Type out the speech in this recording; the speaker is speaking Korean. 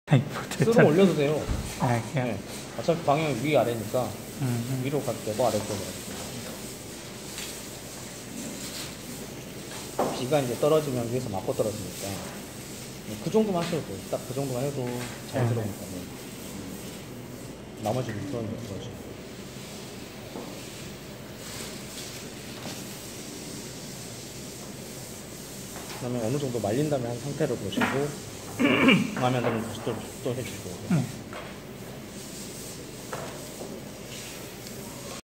스로 올려도 돼요. 아, 그냥. 네. 어차피 방향이 위아래니까 위로 가도 되고 아래쪽으로 가도 되고. 비가 이제 떨어지면 위에서 맞고 떨어지니까 그 정도만 하셔도 돼요. 딱 그 정도만 해도 자연스러우니까. 나머지는 그런 거지. 그다음에 어느 정도 말린 다음에 한 상태를 보시고 마음에 안 들면 다시 또 해주시고.